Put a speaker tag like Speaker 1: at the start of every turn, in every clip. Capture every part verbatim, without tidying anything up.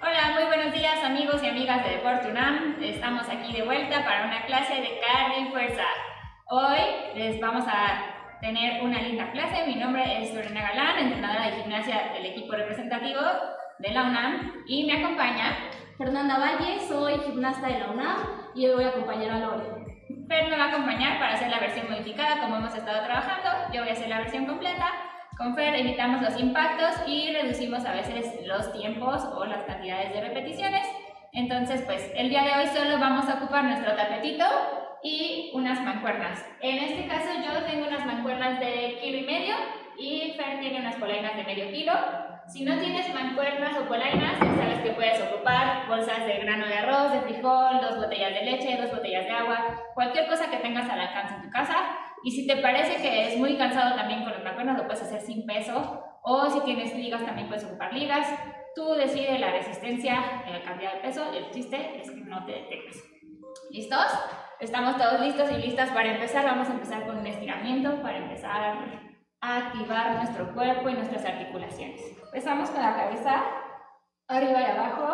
Speaker 1: Hola, muy buenos días amigos y amigas de Deporte UNAM. Estamos aquí de vuelta para una clase de cardio y fuerza. Hoy les vamos a tener una linda clase. Mi nombre es Lorena Galán, entrenadora de gimnasia del equipo representativo de la UNAM, y me acompaña
Speaker 2: Fernanda Valle, soy gimnasta de la UNAM y hoy voy a acompañar a Lore.
Speaker 1: Fer me va a acompañar para hacer la versión modificada como hemos estado trabajando. Yo voy a hacer la versión completa. Con Fer evitamos los impactos y reducimos a veces los tiempos o las cantidades de repeticiones. Entonces, pues el día de hoy solo vamos a ocupar nuestro tapetito y unas mancuernas. En este caso yo tengo unas mancuernas de kilo y medio y Fer tiene unas polainas de medio kilo. Si no tienes mancuernas o polainas, ya sabes que puedes ocupar bolsas de grano de arroz, de frijol, dos botellas de leche, dos botellas de agua, cualquier cosa que tengas al alcance en tu casa. Y si te parece que es muy cansado también con las mancuernas, lo puedes hacer sin peso, o si tienes ligas también puedes ocupar ligas. Tú decides la resistencia, la cantidad de peso, el chiste es que no te detengas. ¿Listos? Estamos todos listos y listas para empezar. Vamos a empezar con un estiramiento para empezar a activar nuestro cuerpo y nuestras articulaciones. Empezamos con la cabeza arriba y abajo.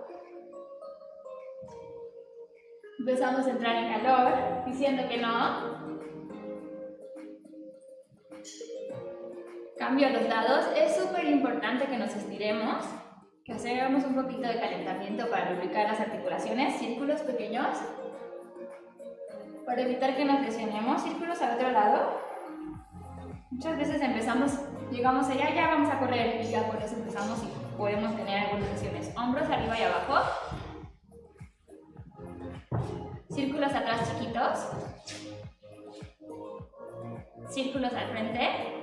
Speaker 1: Empezamos a entrar en calor, diciendo que no. Cambio a los lados. Es súper importante que nos estiremos, que hagamos un poquito de calentamiento para lubricar las articulaciones. Círculos pequeños para evitar que nos lesionemos. Círculos al otro lado. Muchas veces empezamos, llegamos allá, ya vamos a correr y ya por eso empezamos y podemos tener algunas lesiones. Hombros arriba y abajo. Círculos atrás chiquitos. Círculos al frente.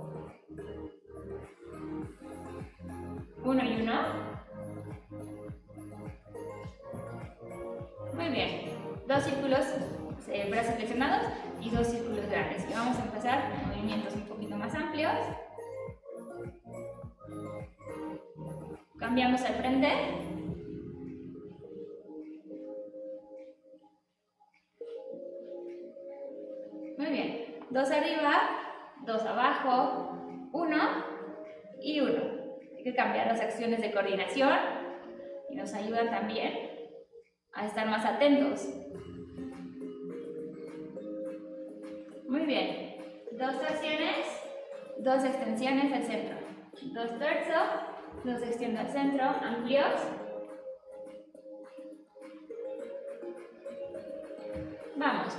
Speaker 1: Uno y uno. Muy bien. Dos círculos, eh, brazos flexionados y dos círculos grandes. Y vamos a empezar con movimientos un poquito más amplios. Cambiamos al frente. Muy bien. Dos arriba, dos abajo, uno y uno. Hay que cambiar las acciones de coordinación y nos ayudan también a estar más atentos. Muy bien. Dos tracciones, dos extensiones al centro. Dos torso, dos extiendo al centro, amplios. Vamos.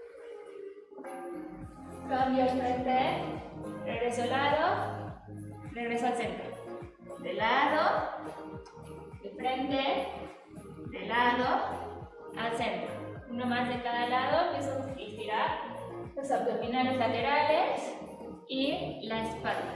Speaker 1: Cambio al frente, regreso al lado, regreso al centro. De lado, de frente, de lado, al centro. Uno más de cada lado, empiezo a estirar los abdominales laterales y la espalda.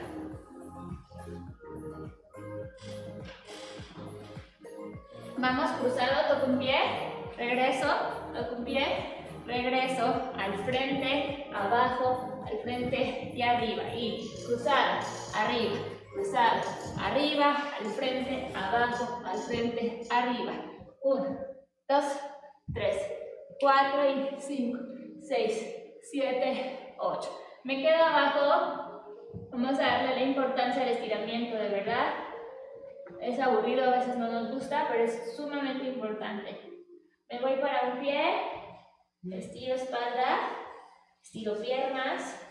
Speaker 1: Vamos cruzado, toco un pie, regreso, toco un pie, regreso, al frente, abajo, al frente y arriba. Y cruzado, arriba, cruzado, arriba, al frente, abajo, al frente, arriba. Uno, dos, tres, cuatro y cinco, seis, siete, ocho. Me quedo abajo. Vamos a darle la importancia al estiramiento, de verdad. Es aburrido, a veces no nos gusta, pero es sumamente importante. Me voy para un pie, estiro espalda, estiro piernas.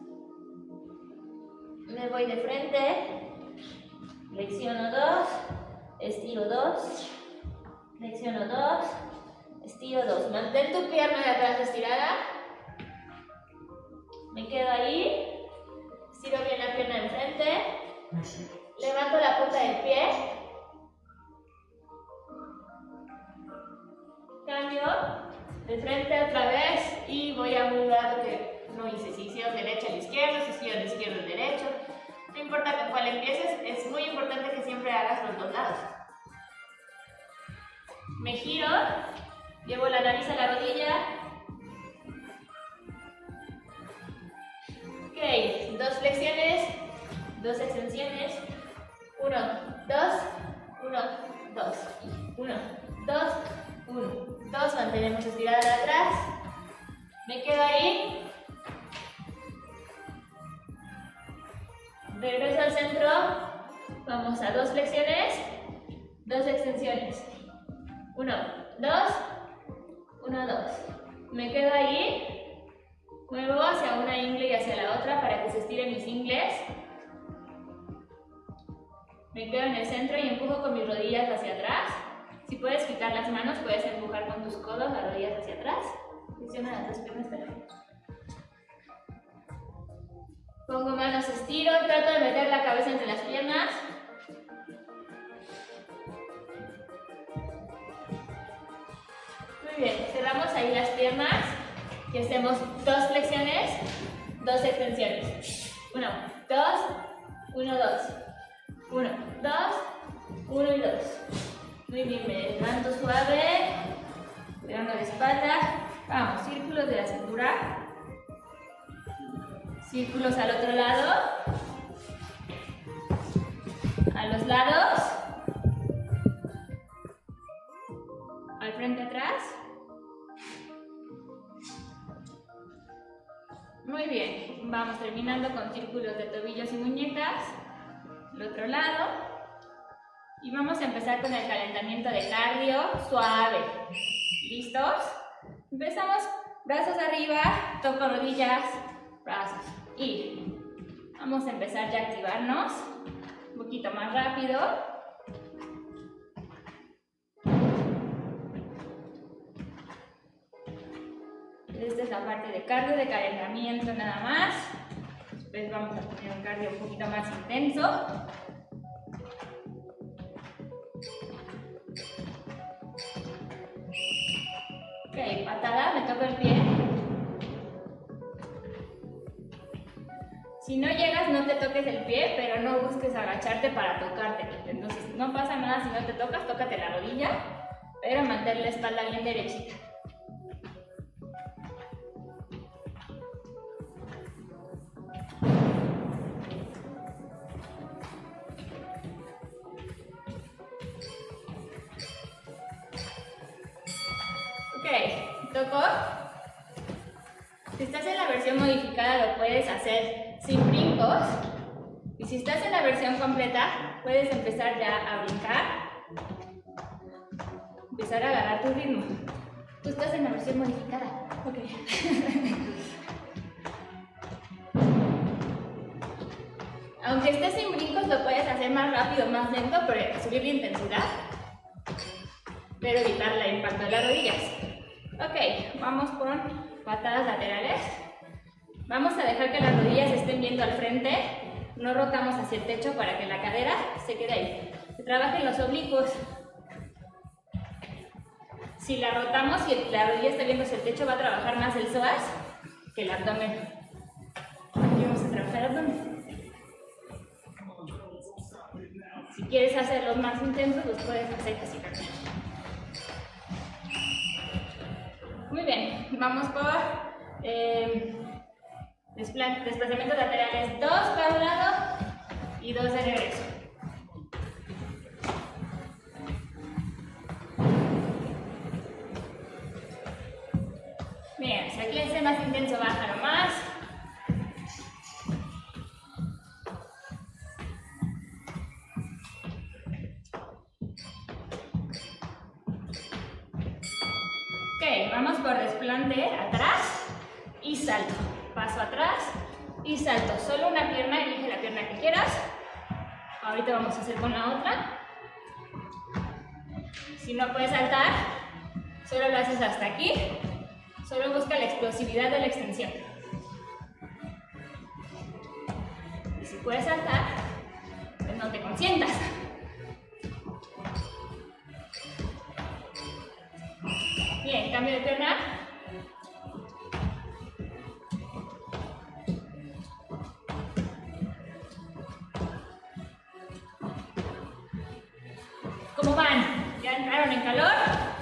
Speaker 1: Me voy de frente, flexiono dos, estiro dos, flexiono dos, estiro dos. Mantén tu pierna de atrás estirada. Me quedo ahí, estiro bien la pierna de enfrente, levanto la punta del pie, cambio de frente otra vez y voy a un lado que no hice. Si hicieron derecha a la izquierda, si hicieron izquierda al derecho, no importa con cuál empieces, es muy importante que siempre hagas los dos lados. Me giro, llevo la nariz a la rodilla. Ok, dos flexiones, dos extensiones. Uno, dos, uno, dos, uno, dos, uno, dos. Mantenemos estirada de atrás. Me quedo ahí. Regreso al centro. Vamos a dos flexiones, dos extensiones. uno, dos, uno, dos. Me quedo ahí, muevo hacia una ingle y hacia la otra para que se estiren mis ingles. Me quedo en el centro y empujo con mis rodillas hacia atrás. Si puedes quitar las manos, puedes empujar con tus codos las rodillas hacia atrás. Flexiona las dos piernas, perfecto. Pongo manos, estiro, trato de meter la cabeza entre las piernas. Muy bien, cerramos ahí las piernas y hacemos dos flexiones, dos extensiones. Uno, dos, uno, dos. Uno, dos, uno y dos. Muy bien, me levanto suave, cuidando la espalda. Vamos, círculos de la cintura. Círculos al otro lado. A los lados. Al frente, atrás. Muy bien, vamos terminando con círculos de tobillos y muñecas. Al otro lado. Y vamos a empezar con el calentamiento de cardio suave. ¿Listos? Empezamos, brazos arriba, toco rodillas, brazos. Y vamos a empezar ya a activarnos un poquito más rápido. Esta es la parte de cardio, de calentamiento nada más. Después vamos a poner un cardio un poquito más intenso. Ok, patada, me toco el pie. Si no llegas, no te toques el pie, pero no busques agacharte para tocarte. Entonces, no pasa nada si no te tocas, tócate la rodilla, pero mantén la espalda bien derechita. Ok, toco. Si estás en la versión modificada, lo puedes hacer sin brincos. Y si estás en la versión completa, puedes empezar ya a brincar. Empezar a agarrar tu ritmo. Tú estás en la versión modificada. Ok. Aunque estés sin brincos, lo puedes hacer más rápido, más lento, para subir la intensidad, pero evitar el impacto de las rodillas. Ok, vamos con patadas laterales. Vamos a dejar que las rodillas estén viendo al frente. No rotamos hacia el techo para que la cadera se quede ahí. Se trabajen los oblicuos. Si la rotamos y la rodilla está viendo hacia el techo, va a trabajar más el psoas que el abdomen. Aquí vamos a trabajar el abdomen. Si quieres hacerlos más intensos, los puedes hacer así también. Muy bien, vamos por eh, desplazamientos laterales, dos para un lado y dos de regreso. Bien, si aquí es más intenso, bájalo más. Ok, vamos por desplante atrás y salto. Paso atrás y salto. Solo una pierna, elige la pierna que quieras. Ahorita vamos a hacer con la otra. Si no puedes saltar, solo lo haces hasta aquí. Solo busca la explosividad de la extensión. Y si puedes saltar, pues no te consientas. Bien, cambio de pierna. ¿Cómo van? ¿Ya entraron en calor?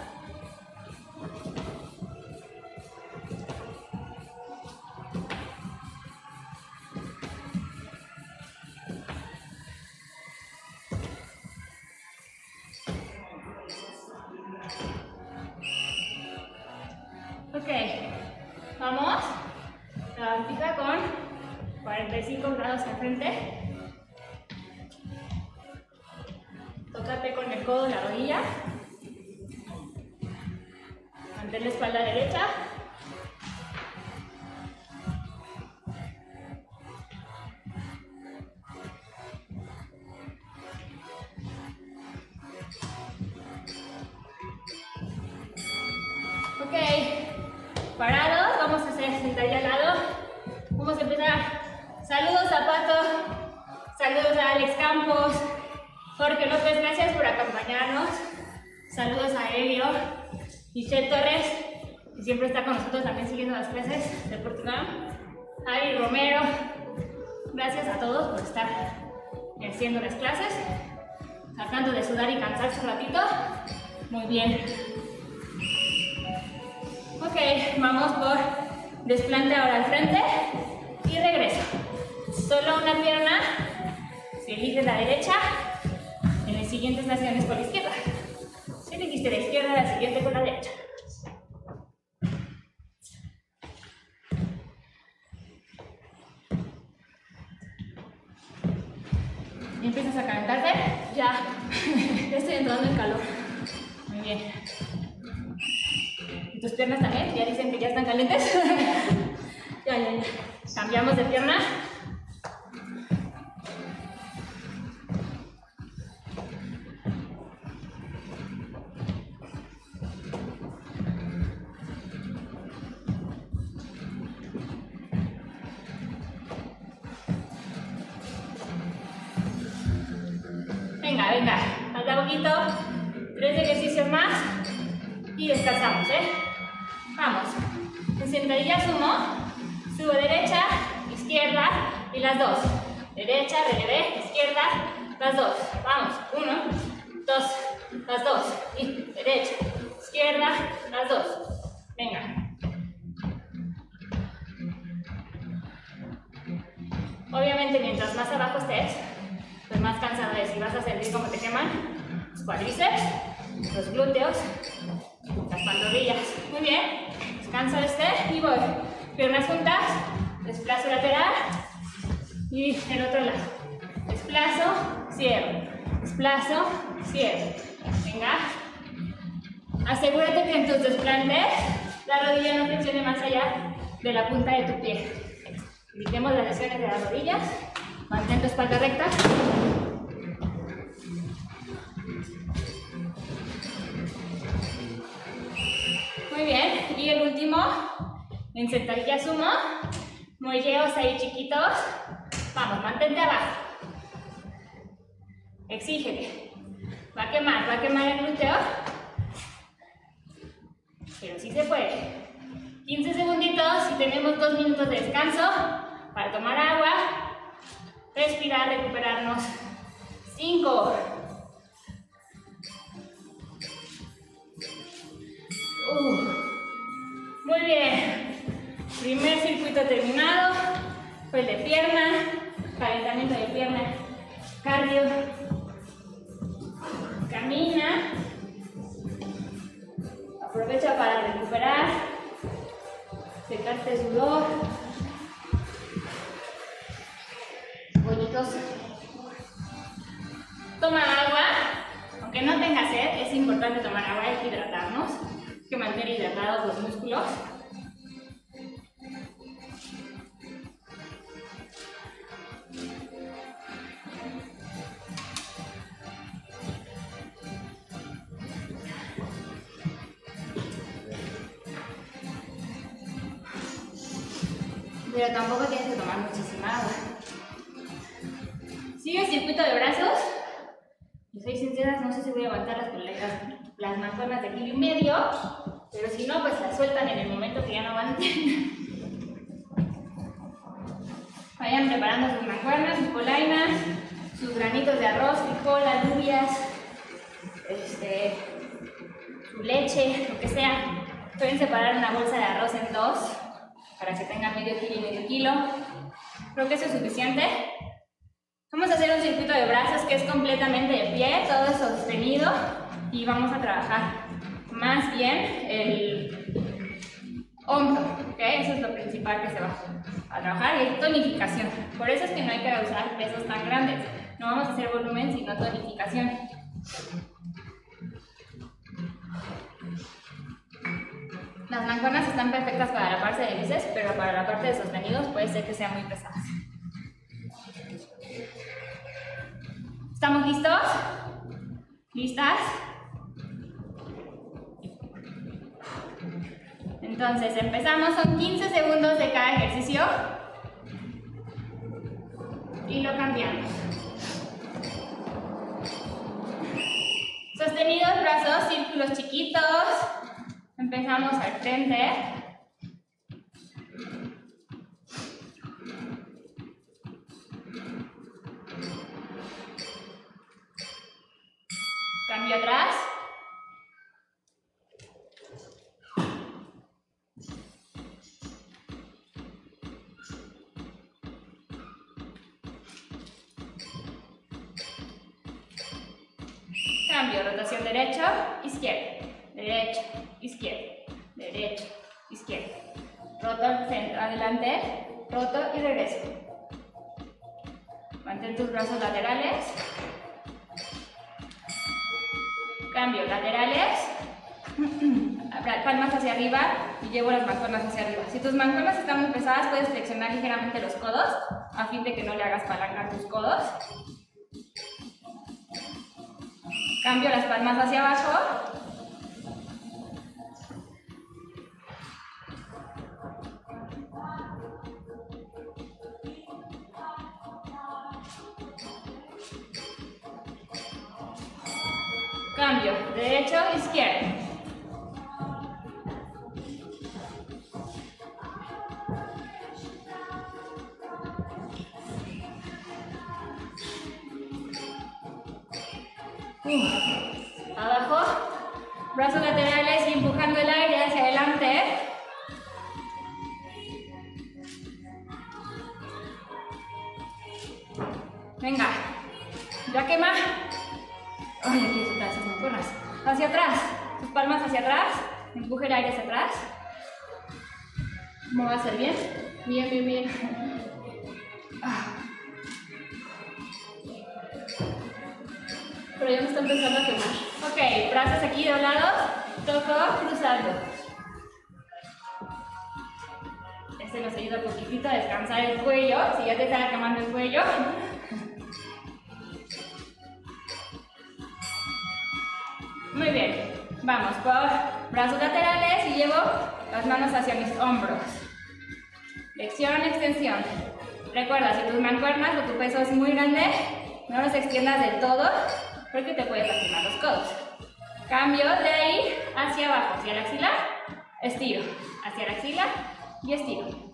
Speaker 1: Ok, vamos. Lagartija con cuarenta y cinco grados al frente. Toca tape con el codo la rodilla. Mantén la espalda derecha. Ok, parados, vamos a hacer sentadilla al lado. Vamos a empezar. Saludos a Pato, saludos a Alex Campos, Jorge López, gracias por acompañarnos. Saludos a Elio, Michelle Torres, que siempre está con nosotros también siguiendo las clases de Portugal. Ari Romero, gracias a todos por estar haciendo las clases, tratando de sudar y cansarse un ratito. Muy bien. Ok, vamos por desplante ahora al frente y regreso. Solo una pierna, si eliges la derecha, en las siguientes naciones con la izquierda. Si elegiste la izquierda, la siguiente con la derecha. ¿Y empiezas a calentarte?
Speaker 2: Ya, ya estoy entrando en calor.
Speaker 1: Muy bien. ¿Y tus piernas también? ¿Ya dicen que ya están calientes?
Speaker 2: Ya, ya, ya.
Speaker 1: Cambiamos de pierna. Venga, venga, falta poquito, tres ejercicios más y descansamos, ¿eh? Vamos, en sentadilla sumo, subo derecha, izquierda y las dos, derecha, relevé, izquierda, las dos, vamos, uno, dos, las dos, y derecha, izquierda, las dos, venga. Obviamente mientras más abajo estés, pues más cansado es y vas a sentir como te queman los cuádriceps, los glúteos, las pantorrillas. Muy bien, descanso este y voy. Piernas juntas, desplazo lateral y el otro lado. Desplazo, cierro, desplazo, cierro. Venga. Asegúrate que en tus desplantes la rodilla no flexione más allá de la punta de tu pie. Evitemos las lesiones de las rodillas. Mantén tu espalda recta. Muy bien. Y el último, en sentadilla sumo. Muelleos ahí chiquitos. Vamos, mantente abajo. Exígete. Va a quemar, va a quemar el glúteo. Pero sí se puede. quince segunditos y tenemos dos minutos de descanso para tomar agua. Respirar, recuperarnos. cinco. Uh, muy bien. Primer circuito terminado. Fue el de pierna. Calentamiento de pierna. Cardio. Camina. Aprovecha para recuperar. Secarte sudor. Bollitos. Toma agua, aunque no tengas sed, es importante tomar agua y hidratarnos. Hay que mantener hidratados los músculos. Pero tampoco tienes que tomar muchísima agua. Sigue el circuito de brazos. Y soy sincera, no sé si voy a aguantar las, las, las mancuernas de kilo y medio, pero si no, pues las sueltan en el momento que ya no aguanten. Vayan preparando sus mancuernas, sus polainas, sus granitos de arroz, frijol, alubias, este, su leche, lo que sea. Pueden separar una bolsa de arroz en dos para que tengan medio kilo y medio kilo. Creo que eso es suficiente. Vamos a hacer un circuito de brazos que es completamente de pie, todo sostenido, y vamos a trabajar más bien el hombro, ¿ok? Eso es lo principal que se va a trabajar, y es tonificación. Por eso es que no hay que usar pesos tan grandes. No vamos a hacer volumen, sino tonificación. Las mancuernas están perfectas para la parte de bíceps, pero para la parte de sostenidos puede ser que sean muy pesadas. ¿Estamos listos? ¿Listas? Entonces empezamos, son quince segundos de cada ejercicio y lo cambiamos. Sostenidos, brazos, círculos chiquitos. Empezamos al frente. Cambio atrás. Cambio, rotación derecho, izquierdo, derecho, izquierdo, derecho, izquierdo. Roto al centro, adelante, roto y regreso. Mantén tus brazos laterales. Cambio, laterales. Palmas hacia arriba y llevo las mancuernas hacia arriba. Si tus mancuernas están muy pesadas, puedes flexionar ligeramente los codos a fin de que no le hagas palanca a tus codos. Cambio las palmas hacia abajo. Cambio, derecho, izquierdo. Uh. Abajo, brazos laterales y empujando el aire hacia adelante. Venga, ya quema. Ay, aquí soltar esas mancuernas. Hacia atrás, tus palmas hacia atrás. Empuje el aire hacia atrás. ¿Cómo va a ser? ¿Bien? Bien, bien, bien. Ah. Pero ya me está empezando a quemar. Ok, brazos aquí doblados. Toco, cruzando. Este nos ayuda un poquitito a descansar el cuello. Si ya te está quemando el cuello. Muy bien, vamos por brazos laterales y llevo las manos hacia mis hombros. Flexión, extensión. Recuerda, si tus mancuernas o tu peso es muy grande, no los extiendas del todo porque te puedes lastimar los codos. Cambio de ahí hacia abajo, hacia la axila, estiro, hacia la axila y estiro.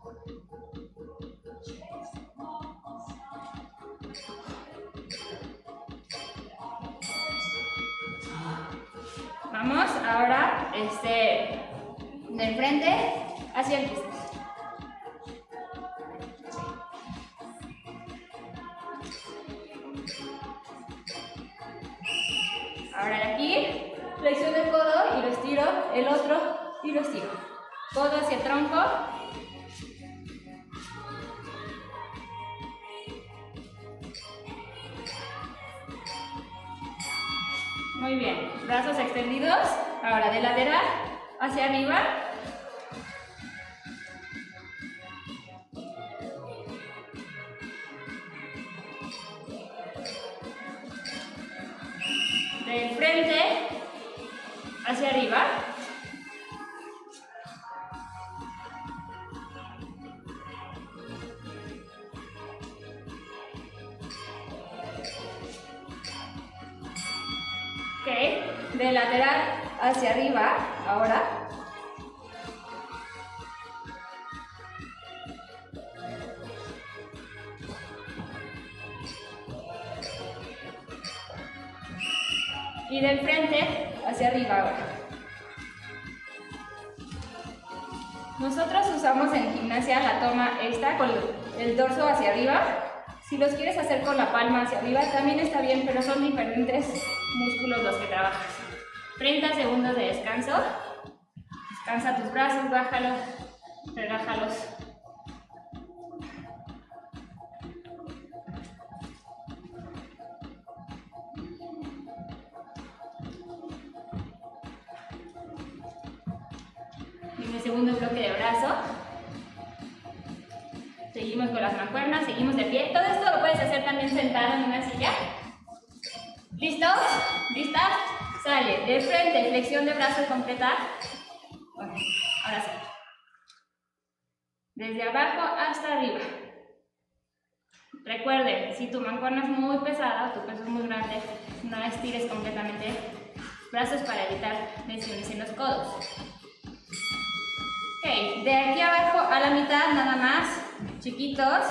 Speaker 1: Vamos ahora este, del frente hacia el bíceps. Ahora de aquí, flexiono el codo y lo estiro, el otro y lo estiro. Codo hacia el tronco. Muy bien, brazos extendidos, ahora de lateral hacia arriba. Del frente hacia arriba. Ok, de lateral hacia arriba, ahora. Y del frente hacia arriba ahora. Nosotros usamos en gimnasia la toma esta con el dorso hacia arriba. Si los quieres hacer con la palma hacia arriba también está bien, pero son diferentes músculos los que trabajas. treinta segundos de descanso. Descansa tus brazos, bájalos, relájalos. En el segundo bloque de brazo. Seguimos con las mancuernas, seguimos de pie. Todo esto lo puedes hacer también sentado en una silla. ¿Listos? ¿Listas? Sale de frente, flexión de brazo completa. Bueno, ahora sí. Desde abajo hasta arriba. Recuerden, si tu mancuerna es muy pesada o tu peso es muy grande, no estires completamente brazos para evitar lesiones en los codos. Ok, de aquí abajo a la mitad nada más, chiquitos.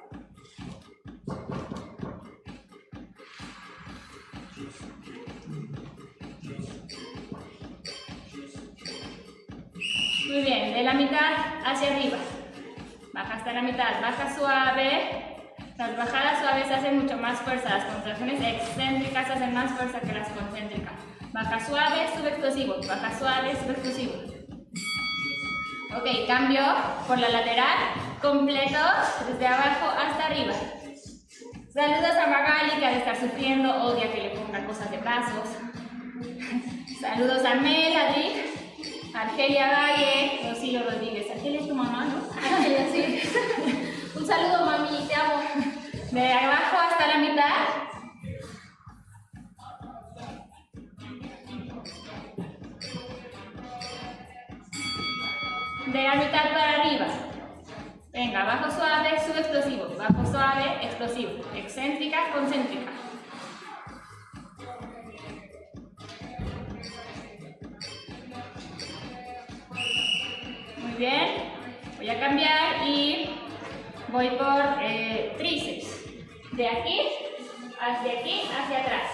Speaker 1: Muy bien, de la mitad hacia arriba. Baja hasta la mitad, baja suave. Las bajadas suaves hacen mucho más fuerza, las contracciones excéntricas hacen más fuerza que las concéntricas. Baja suave, sube explosivo, baja suave, sube explosivo. Ok, cambio por la lateral, completo, desde abajo hasta arriba. Saludos a Magali, que ha de estar sufriendo, odia que le ponga cosas de brazos. Saludos a Melody, Argelia Valle, Rocío Rodríguez. Argelia es tu mamá, ¿no?
Speaker 2: Argelia, sí. Un saludo, mami, te amo.
Speaker 1: De abajo hasta la mitad. De la mitad para arriba. Venga, bajo suave, sube explosivo. Bajo suave, explosivo. Excéntrica, concéntrica. Muy bien. Voy a cambiar y voy por eh, tríceps. De aquí, hacia aquí, hacia atrás.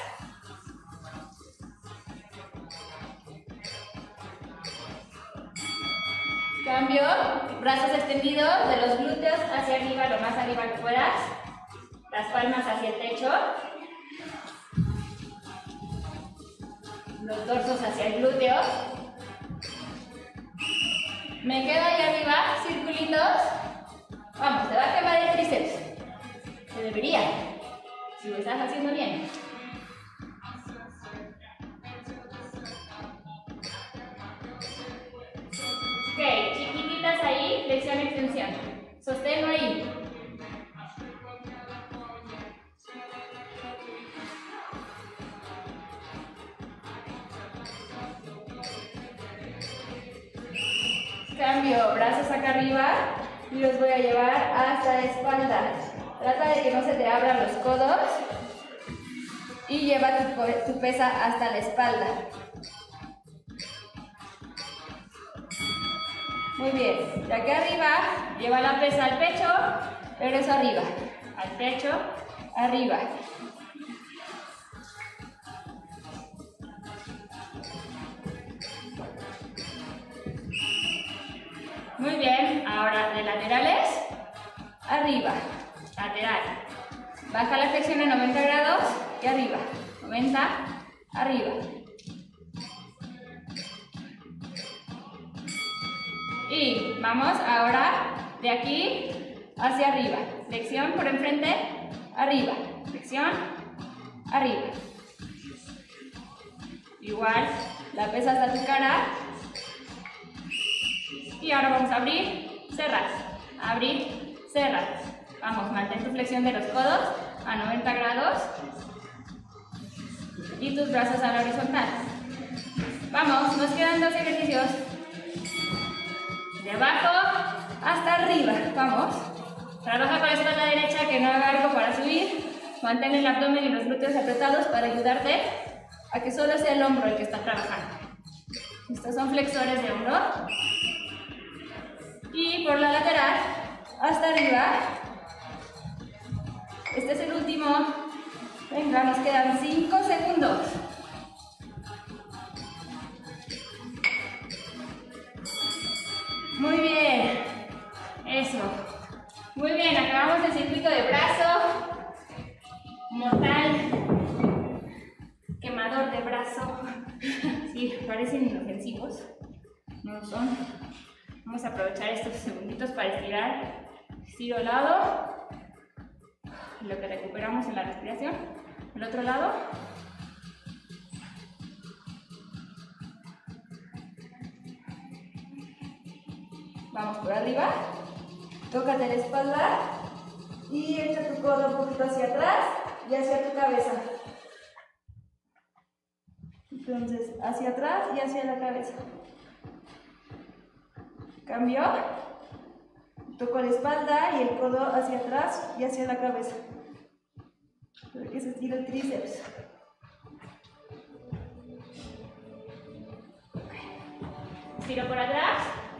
Speaker 1: Cambio, brazos extendidos de los glúteos hacia arriba, lo más arriba que puedas. Las palmas hacia el techo. Los torsos hacia el glúteo. Me quedo ahí arriba, circulitos. Vamos, te va a quemar el tríceps. Se debería, si lo estás haciendo bien. Ok, chiquititas ahí, flexión, extensión. Sosténlo ahí. Cambio, brazos acá arriba y los voy a llevar hasta la espalda. Trata de que no se te abran los codos y lleva tu, tu pesa hasta la espalda. Muy bien, de aquí arriba, lleva la pesa al pecho, regreso arriba, al pecho, arriba. Muy bien, ahora de laterales, arriba, lateral. Baja la flexión a noventa grados y arriba, noventa, arriba. Y vamos ahora de aquí hacia arriba. Flexión por enfrente, arriba. Flexión, arriba. Igual, la pesa hasta tu cara. Y ahora vamos a abrir, cerrar. Abrir, cerrar. Vamos, mantén tu flexión de los codos a noventa grados. Y tus brazos a la horizontal. Vamos, nos quedan dos ejercicios. De abajo hasta arriba. Vamos. Trabaja con la espalda derecha, que no haga algo para subir. Mantén el abdomen y los glúteos apretados para ayudarte a que solo sea el hombro el que está trabajando. Estos son flexores de hombro. Y por la lateral hasta arriba. Este es el último. Venga, nos quedan cinco segundos. Muy bien, eso. Muy bien, acabamos el circuito de brazo. Mortal. Quemador de brazo. Sí, parecen inofensivos. No lo son. Vamos a aprovechar estos segunditos para estirar. Estiro el lado. Lo que recuperamos en la respiración. El otro lado. Vamos por arriba. Tócate la espalda y echa tu codo un poquito hacia atrás y hacia tu cabeza. Entonces, hacia atrás y hacia la cabeza. Cambio. Toco la espalda y el codo hacia atrás y hacia la cabeza. Para que se estire el tríceps. Estiro por atrás.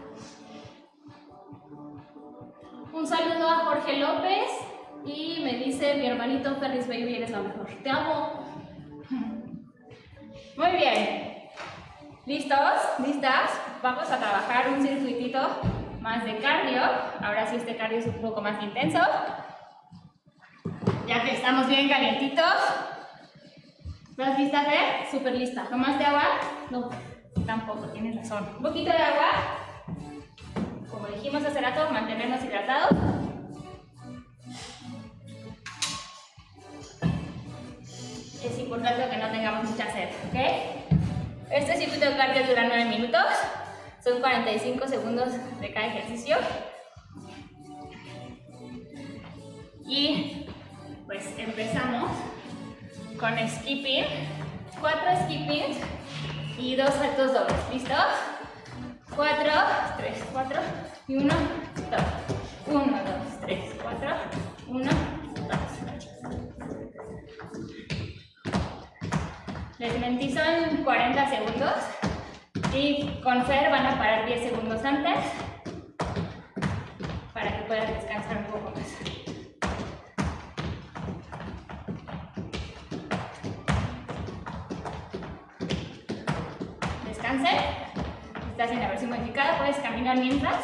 Speaker 2: Un saludo a Jorge López y me dice: mi hermanito Ferris Baby, eres la mejor. Te amo.
Speaker 1: Muy bien. ¿Listos? ¿Listas? Vamos a trabajar un circuitito más de cardio. Ahora sí, este cardio es un poco más intenso. Ya que estamos bien calientitos. ¿Estás lista, Fer?
Speaker 2: Súper lista.
Speaker 1: ¿Tomaste agua?
Speaker 2: No.
Speaker 1: Tampoco, tienes razón. Un poquito de agua. Como dijimos hace rato, mantenernos hidratados. Es importante que no tengamos mucha sed, ¿ok? Este circuito de cardio dura nueve minutos. Son cuarenta y cinco segundos de cada ejercicio. Y pues empezamos con skipping. Cuatro skippings y dos saltos dobles. ¿Listos? Cuatro, tres, cuatro y uno, dos. Uno, dos, tres, cuatro, uno, dos. Les mentí, son cuarenta segundos y con Fer van a parar diez segundos antes para que puedan descansar un poco más. Descanse. Si estás en la versión modificada, puedes caminar mientras.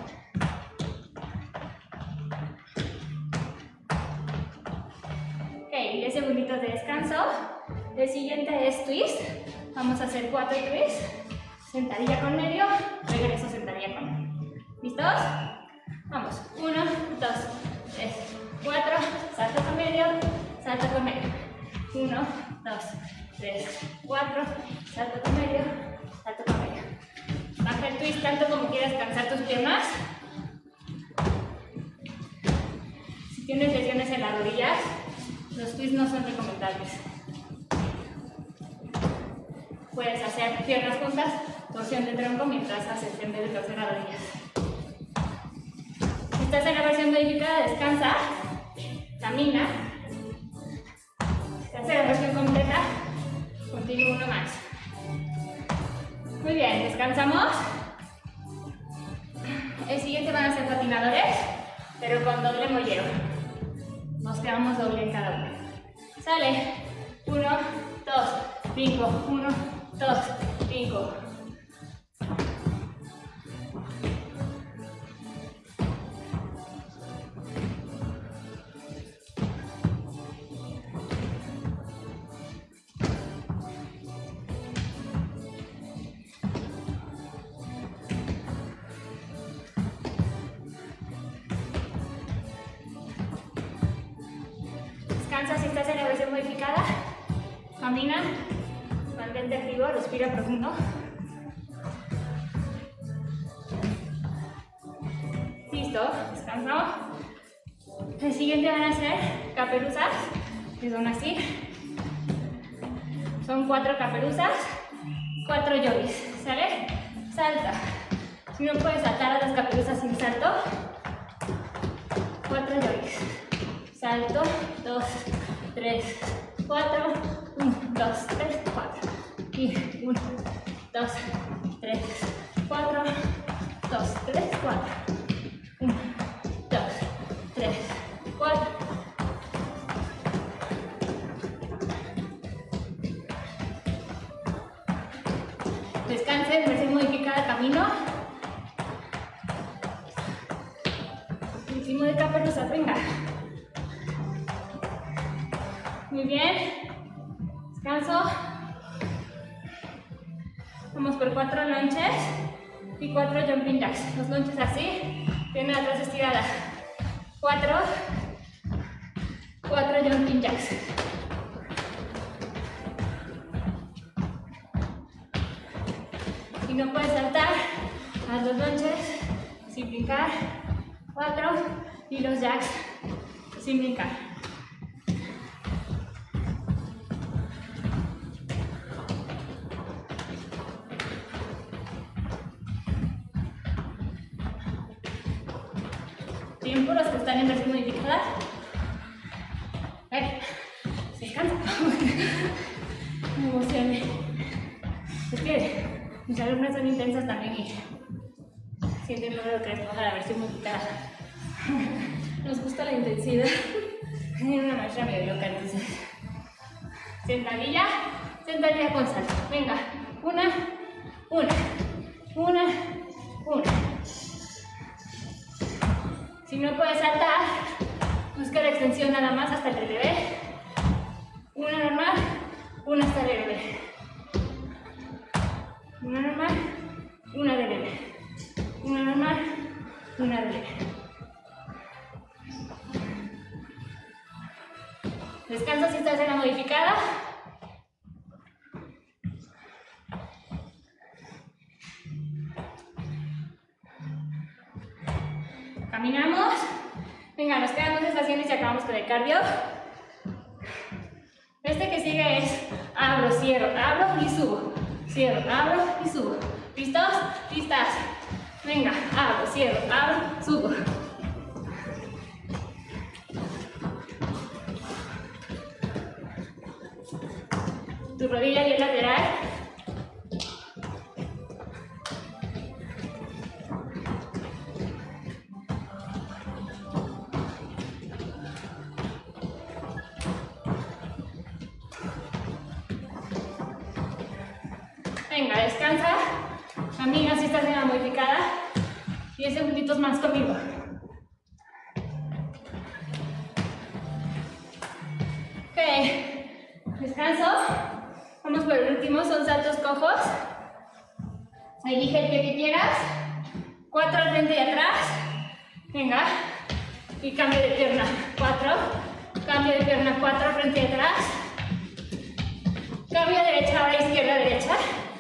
Speaker 1: Ok, diez segunditos de descanso. El siguiente es twist. Vamos a hacer cuatro twists. Sentadilla con medio, regreso sentadilla con medio. ¿Listos? Vamos. Uno, dos, tres, cuatro. Salto con medio, salto con medio. Uno, dos, tres, cuatro. Salto con medio, salto con medio. Baja el twist tanto como quieras cansar tus piernas. Si tienes lesiones en las rodillas, los twists no son recomendables. Puedes hacer piernas juntas, torsión de tronco mientras haces en vez de torcer las rodillas. Si estás en la versión modificada, descansa, camina. Si estás en la versión completa, continúa uno más. Muy bien, descansamos. El siguiente van a ser patinadores, pero con doble mollero. Nos quedamos doble en cada uno. Sale. Uno, dos, cinco. Uno, dos, cinco. Descansa si estás en la versión modificada. Camina. Mantente activo, respira profundo. Listo, descanso. El siguiente van a ser caperuzas, que son así. Son cuatro caperuzas, cuatro yogis, ¿sale? Salta. Si no puedes saltar a las caperuzas sin salto, cuatro yogis. Salto, dos, tres, cuatro, uno, dos, tres, cuatro. Y uno, dos, tres, cuatro, dos, tres, cuatro. uno, dos, tres, cuatro. Descansen, versión modificada, camino. Último de caperuzas, venga. Muy bien. Descanso. Vamos por cuatro lunges y cuatro jumping jacks. Los lunges así, pierna atrás estirada. Cuatro, cuatro jumping jacks. Si no puedes saltar, haz los lunges sin brincar. cuatro y los jacks sin brincar. Tiempo los que están en versión modificada. Ven, descansa. Me emocioné. Es que mis alumnas son intensas también y sienten lo que les pasa a la versión modificada.
Speaker 2: Nos gusta la intensidad.
Speaker 1: Hay una maestra medio loca, entonces. Sentadilla, sentadilla con salto. Venga, una, una, una, una. Si no puedes saltar, busca la extensión nada más hasta el relevé. Una normal, una hasta el relevé. Una normal, una de relevé. Una normal, una de relevé. Descansa si estás en la modificada. Caminamos. Venga, nos quedan dos estaciones y acabamos con el cardio. Este que sigue es abro, cierro, abro y subo. Cierro, abro y subo. ¿Listos? ¿Listas? Venga, abro, cierro, abro, subo. Tu rodilla bien lateral. Venga, descansa. Amiga, si estás en la modificada, diez segunditos más conmigo. Ok, descanso. Vamos por el último, son saltos cojos. Elige el que quieras. Cuatro al frente y atrás. Venga. Y cambio de pierna. Cuatro. Cambio de pierna. Cuatro al frente y atrás. Cambio derecha, ahora izquierda, derecha.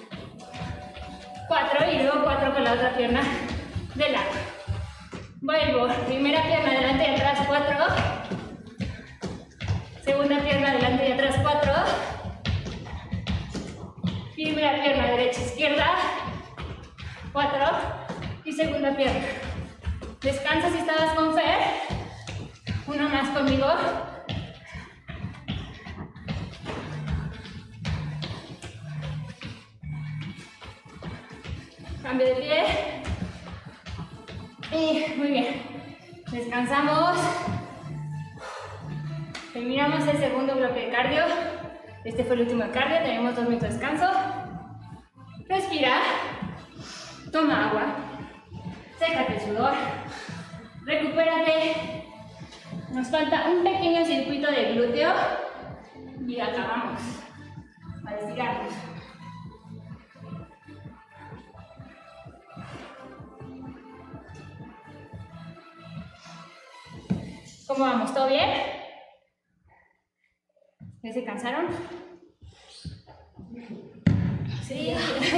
Speaker 1: Cuatro y luego cuatro con la otra pierna de lado. Vuelvo. Primera pierna delante y atrás. Cuatro. Segunda pierna delante y atrás. Cuatro. Primera pierna derecha, izquierda. Cuatro. Y segunda pierna. Descansa si estabas con Fer. Uno más conmigo. Cambio de pie. Y muy bien. Descansamos. Terminamos el segundo bloque de cardio. Este fue el último de cardio. Tenemos dos minutos de descanso. Respira. Toma agua. Sécate el sudor. Recupérate. Nos falta un pequeño circuito de glúteo. Y acabamos. Para estirarnos. ¿Cómo vamos? ¿Todo bien? ¿Ya se cansaron? Sí.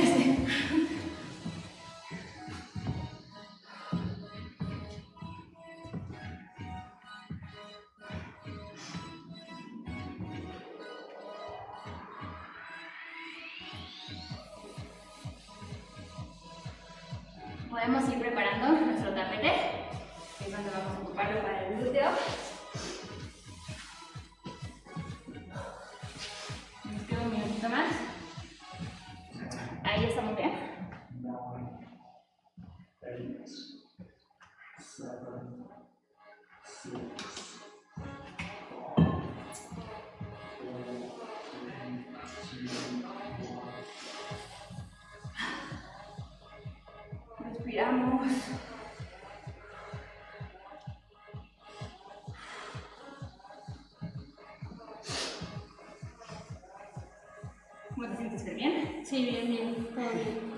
Speaker 1: Podemos ir preparando nuestro tapete, que es donde vamos a ocuparlo para el glúteo. Nos queda un minutito más. Ahí estamos bien. Respiramos. ¿Cómo te sientes? ¿Bien?
Speaker 2: Sí, bien, bien, todo bien.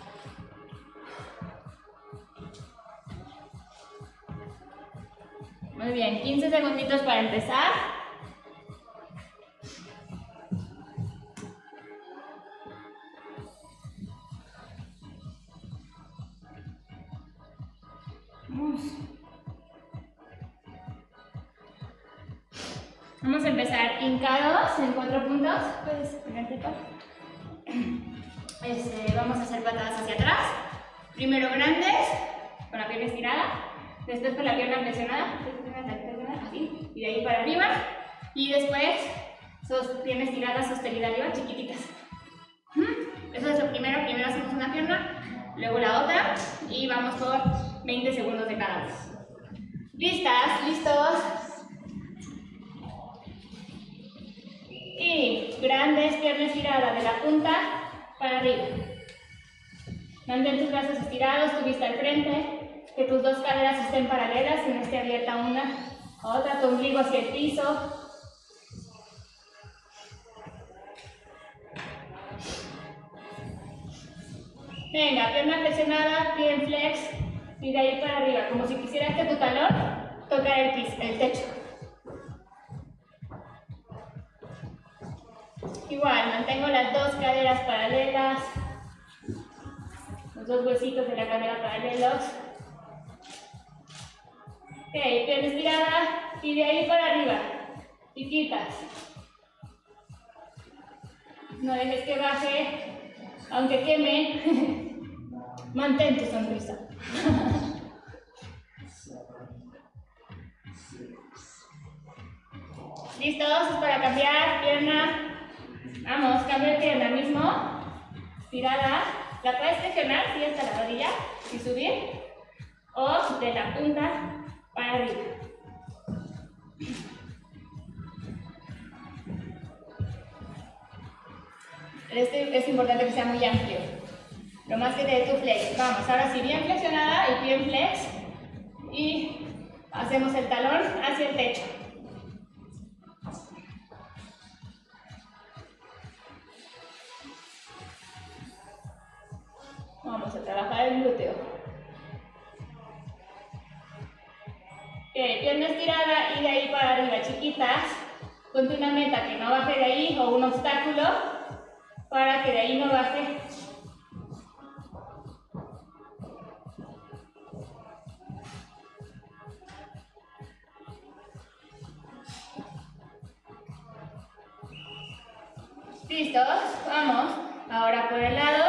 Speaker 1: Muy bien, quince segunditos para empezar. Vamos. Vamos a empezar hincados en cuatro puntos. Puedes ponerte para. Este, vamos a hacer patadas hacia atrás. Primero grandes, con la pierna estirada. Después con la pierna flexionada, así, y de ahí para arriba. Y después, sos, pierna estirada, sostenible arriba, chiquititas. Eso es lo primero. Primero hacemos una pierna, luego la otra. Y vamos por veinte segundos de cada vez. ¿Listas? ¿Listos? Y grandes, pierna estirada de la punta para arriba. Mantén tus brazos estirados, tu vista al frente, que tus dos caderas estén paralelas, que no esté abierta una a otra, tu ombligo hacia el piso. Venga, pierna flexionada, pie en flex, y de ahí para arriba, como si quisieras que tu talón tocara el piso, el techo. Igual, mantengo las dos caderas paralelas, los dos huesitos de la cadera paralelos. Ok, pierna estirada y de ahí para arriba, chiquitas. No dejes que baje, aunque queme, mantén tu sonrisa. ¿Listos? Es para cambiar pierna. Vamos, cambio de pierna mismo. Estirada. La puedes flexionar, sí, hasta la rodilla y subir. O de la punta para arriba. Este es importante que sea muy amplio. Lo más que te dé tu flex. Vamos, ahora sí, bien flexionada y bien flex. Y hacemos el talón hacia el techo. Vamos a trabajar el glúteo. Ok, pierna estirada y de ahí para arriba, chiquitas. Ponte una meta que no baje de ahí o un obstáculo para que de ahí no baje. ¿Listos? Vamos. Ahora por el lado.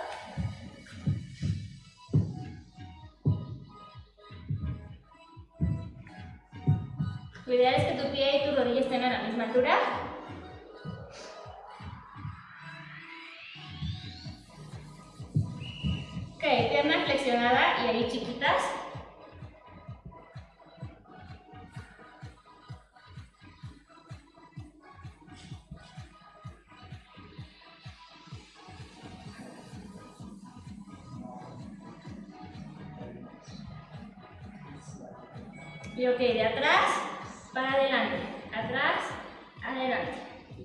Speaker 1: Lo ideal es que tu pie y tu rodilla estén a la misma altura. Ok, pierna flexionada y ahí chiquitas. Y ok, de atrás para adelante, atrás, adelante.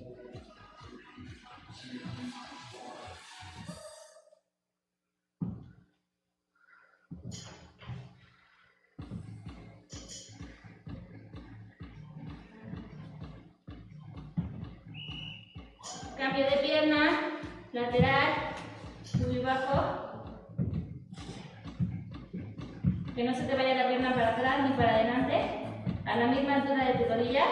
Speaker 1: Cambio de pierna, lateral, sub y bajo. Que no se te vaya la pierna para atrás ni para adelante, a la misma altura de tu rodilla.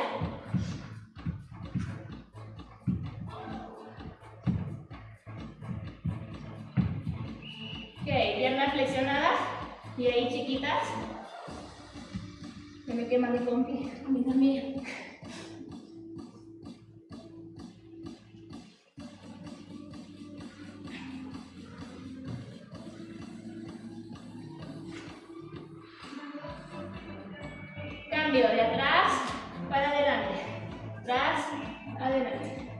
Speaker 1: Ok, piernas flexionadas y ahí chiquitas. Se me quema mi compi, a mí también. Cambio de atrás para adelante, atrás, adelante.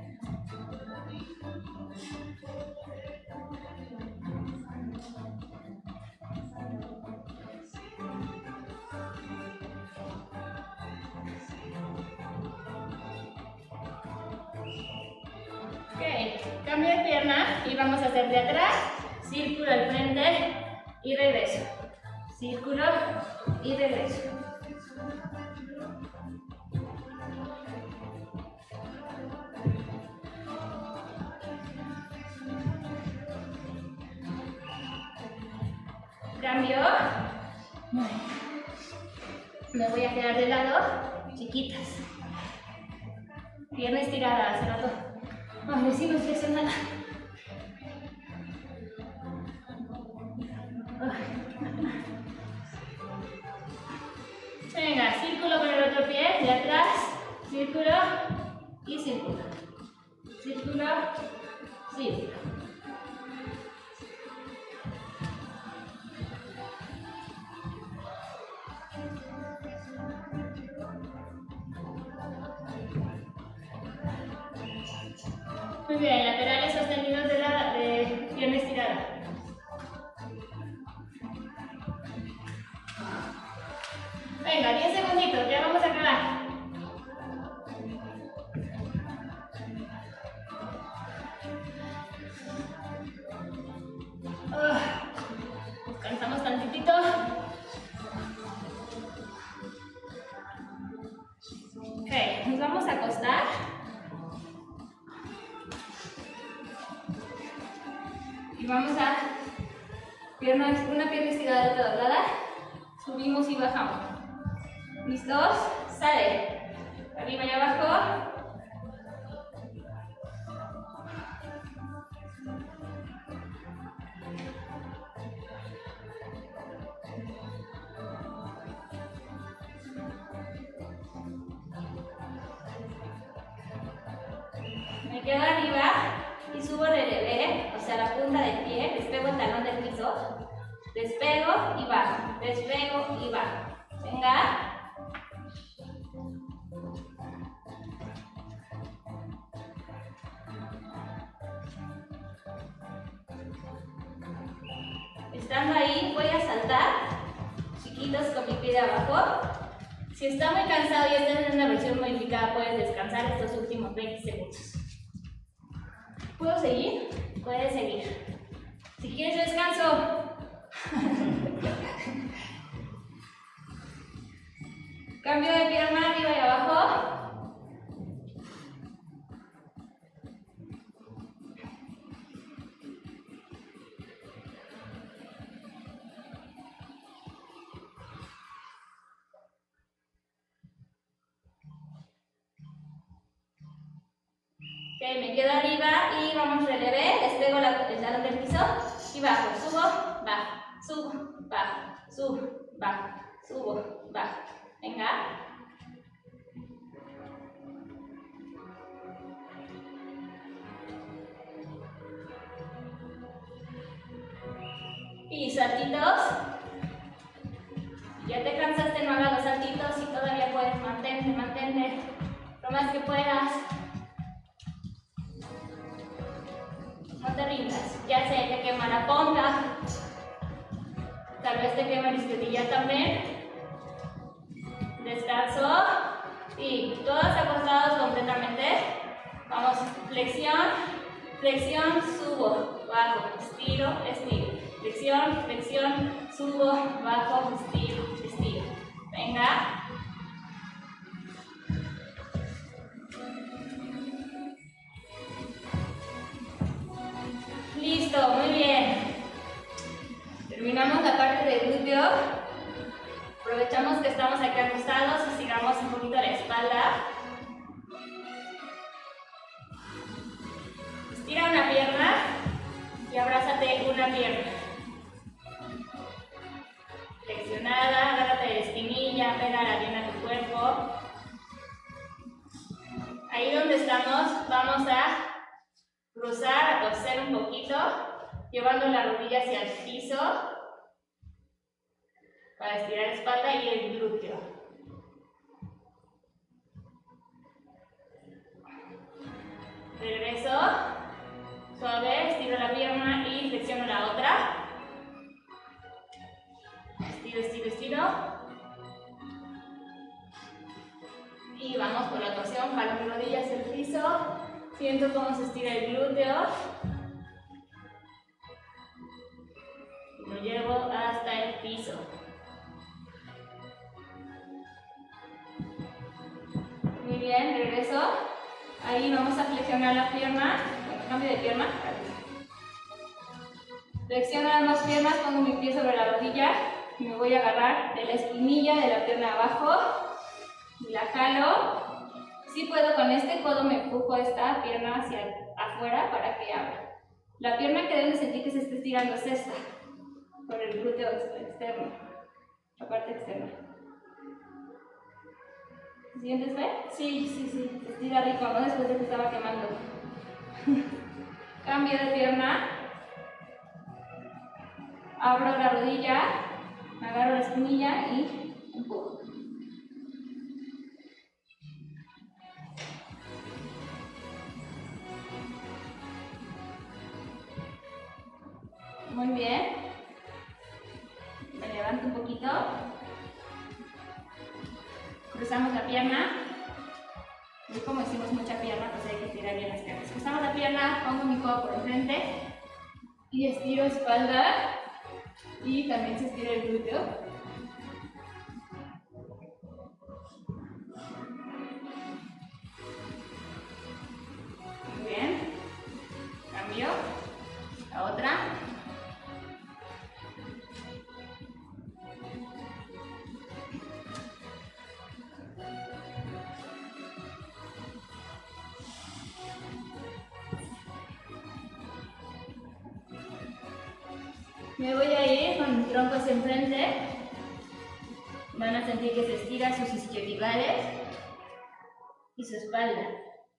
Speaker 1: Ok, cambio de pierna y vamos a hacer de atrás, círculo al frente y regreso. Círculo y regreso. Cambio Me voy a quedar de lado, chiquitas. Pierna estirada, hace rato. Ay, sí me flexionada. Venga, círculo con el otro pie, de atrás, círculo y círculo. Círculo, círculo. Muy bien, laterales sostenidos de la de pierna estirada. Venga, diez segunditos, ya vamos a acabar. Uh, descansamos tantitito. Ok, nos vamos a acostar. Y vamos a pierna, una pierna estirada de otra doblada. Subimos y bajamos. ¿Listos? Sale. Arriba y abajo. Me quedo arriba y subo de relevé, o sea, la punta del pie, despego el talón del piso, despego y bajo, despego y bajo. Venga. Estando ahí, voy a saltar, chiquitos con mi pie de abajo. Si está muy cansado y estás en una versión modificada, puedes descansar estos últimos veinte segundos. ¿Puedo seguir? Puedes seguir. Si quieres descanso. Cambio de pierna arriba y abajo. Ok, me quedo arriba y vamos relevé, despego la, el talón del piso y bajo, subo, bajo, subo, bajo, subo, bajo, subo, bajo. Venga. Y saltitos. Ya te cansaste, no hagas los saltitos y todavía puedes, mantente, mantente lo más que puedas. No te rindas, ya sé, te quema la punta, tal vez te quema el isquiotillar también. Descanso y todos acostados completamente. Vamos, flexión, flexión, subo, bajo, estiro, estiro. Flexión, flexión, subo, bajo, estiro, estiro. Venga. Listo, muy bien. Terminamos la parte del glúteo. Aprovechamos que estamos aquí acostados y estiramos un poquito la espalda. Estira una pierna y abrázate una pierna. Flexionada, agárrate de la espinilla, pégala bien a tu cuerpo. Ahí donde estamos, vamos a cruzar, a torcer un poquito, llevando la rodilla hacia el piso para estirar la espalda y el glúteo. Regreso, suave, estiro la pierna y flexiono la otra. Estiro, estiro, estiro. Y vamos por la torsión, jalo mi rodilla hacia el piso. Siento cómo se estira el glúteo. Y lo llevo hasta el piso. Muy bien, regreso. Ahí vamos a flexionar la pierna. Cambio de pierna. Flexiono ambas piernas, pongo mi pie sobre la rodilla me voy a agarrar de la espinilla de la pierna abajo y la jalo. Si puedo, con este codo me empujo esta pierna hacia afuera para que abra. La pierna que deben de sentir que se esté estirando es esta, por el glúteo externo, la parte externa. ¿Sientes, ve?
Speaker 2: Sí, sí, sí.
Speaker 1: Se estira rico, ¿no? Después de que estaba quemando. Cambio de pierna. Abro la rodilla, agarro la espinilla y empujo. Muy bien. Me levanto un poquito. Cruzamos la pierna. Y como hicimos mucha pierna, pues hay que estirar bien las piernas. Cruzamos la pierna, pongo mi codo por enfrente y estiro espalda. Y también se estira el glúteo. Muy bien. Cambio. La otra. Me voy a ir con el tronco hacia enfrente. Van a sentir que se estira sus isquiotibiales y su espalda.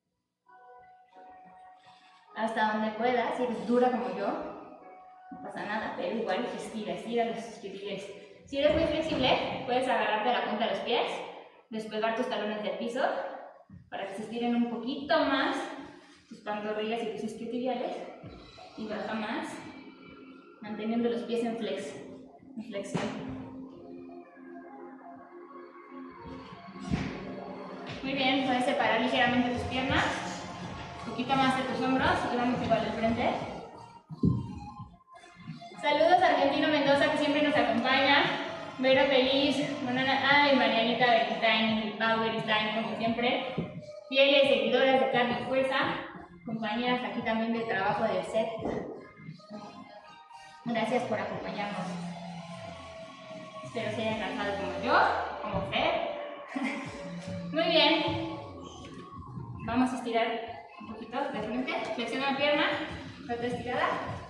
Speaker 1: Hasta donde pueda, si eres dura como yo, no pasa nada, pero igual estira, estira los isquiotibiales. Si eres muy flexible, puedes agarrarte la punta de los pies, despegar tus talones del piso, para que se estiren un poquito más tus pantorrillas y tus isquiotibiales, y baja más, manteniendo los pies en, flex, en flexión. Muy bien, puedes separar ligeramente tus piernas, un poquito más de tus hombros y vamos igual al frente. Saludos a Argentino Mendoza, que siempre nos acompaña. Vero Feliz, Manana, ay, Marianita Beristain, Poweristain, como siempre. Fieles seguidoras de Carne y Fuerza, compañeras aquí también de trabajo del set. Gracias por acompañarnos. Espero se hayan cansado como yo, como Fer. Muy bien. Vamos a estirar un poquito de frente. Flexiona la pierna, fuerte estirada.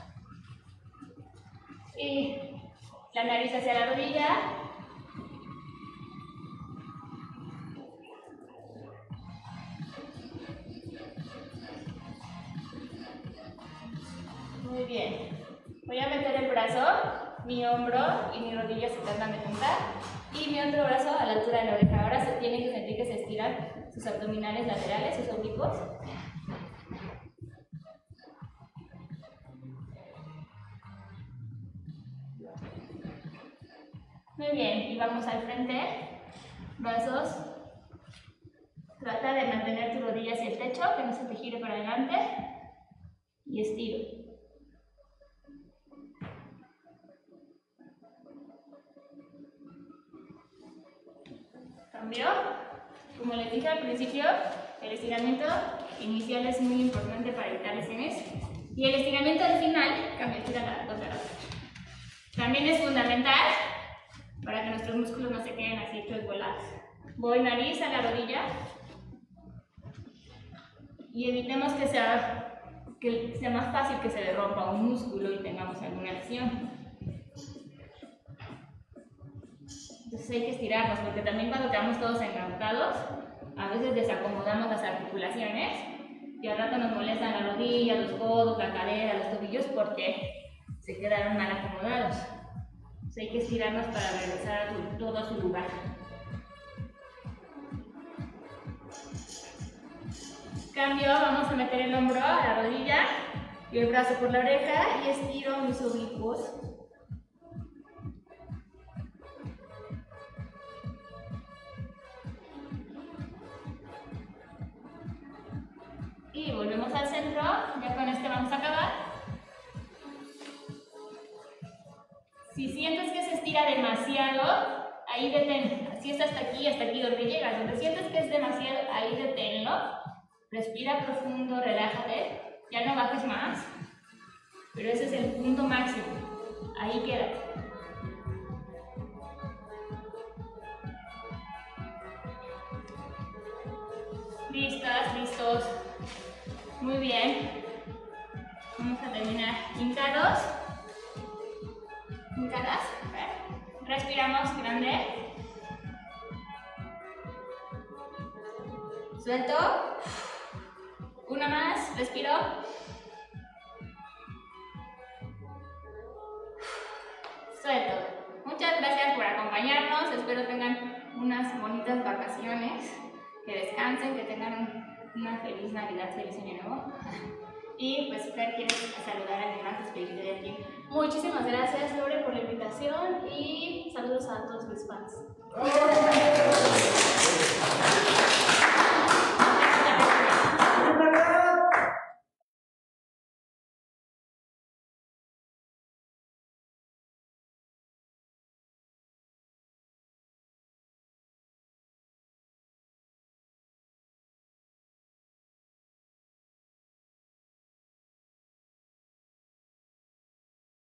Speaker 1: Y la nariz hacia la rodilla. Muy bien. Voy a meter el brazo, mi hombro y mi rodilla se tratan de juntar. Y mi otro brazo a la altura de la oreja. Ahora se tienen que sentir que se estiran sus abdominales laterales, sus oblicuos. Muy bien, y vamos al frente, brazos, trata de mantener tu rodilla hacia el techo, que no se te gire para adelante, y estiro. Cambio. Como les dije al principio, el estiramiento inicial es muy importante para evitar lesiones, y el estiramiento al final, cambia, tira la otra. También es fundamental para que nuestros músculos no se queden así hechos bolas. Voy nariz a la rodilla y evitemos que sea, que sea más fácil que se le rompa un músculo y tengamos alguna lesión. Entonces hay que estirarnos, porque también cuando quedamos todos enganchados, a veces desacomodamos las articulaciones y al rato nos molestan la rodilla, los codos, la cadera, los tobillos porque se quedaron mal acomodados. Entonces hay que estirarnos para regresar a tu, todo a su lugar. Cambio, vamos a meter el hombro a la rodilla y el brazo por la oreja y estiro mis oblicuos. Y volvemos al centro, ya con este vamos a acabar. Si sientes que se estira demasiado, ahí detén. Si es hasta aquí, hasta aquí donde llegas. Donde sientes que es demasiado, ahí deténlo. Respira profundo, relájate. Ya no bajes más. Pero ese es el punto máximo. Ahí quédate. Muy bien. Vamos a terminar hincados. Hincadas. Respiramos grande. Suelto. Una más. Respiro. Suelto. Muchas gracias por acompañarnos. Espero tengan unas bonitas vacaciones. Que descansen, que tengan una feliz Navidad, feliz Año Nuevo. Y pues, Fer, ¿quieres saludar a alguien más? Despedirte de aquí.
Speaker 2: Muchísimas gracias, Lore, por la invitación y saludos a todos mis fans.